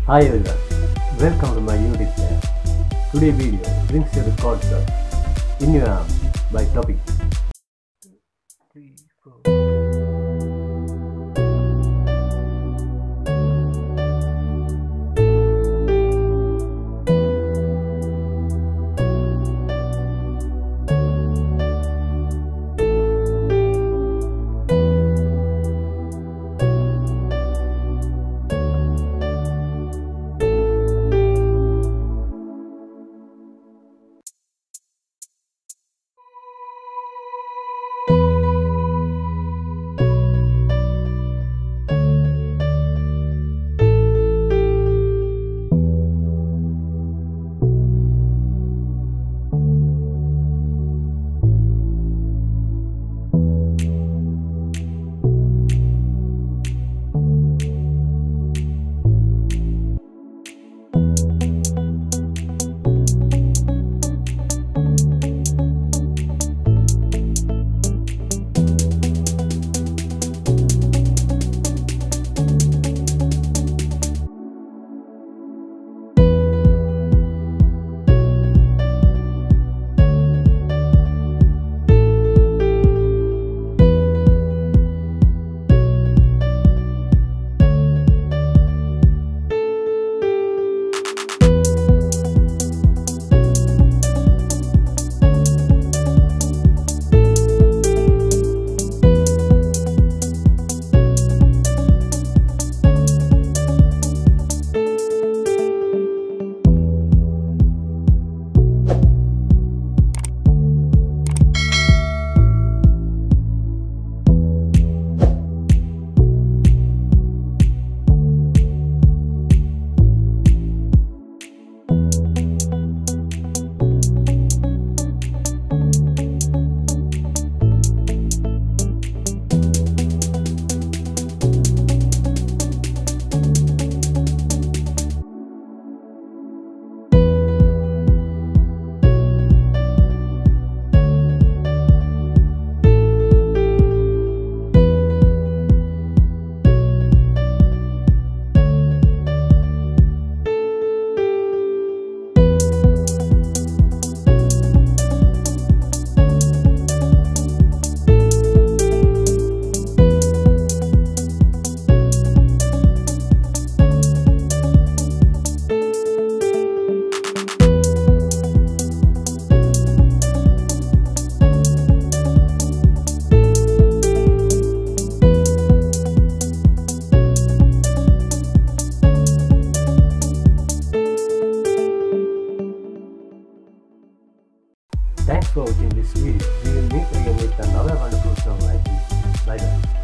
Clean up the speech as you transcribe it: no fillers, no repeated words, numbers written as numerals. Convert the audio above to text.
Hi everyone, welcome to my YouTube channel. Today's video brings you the chords of In Your Arms by Topic. 2, 3, 4. Thanks for watching this video. We will meet again with another wonderful song like this. Bye bye.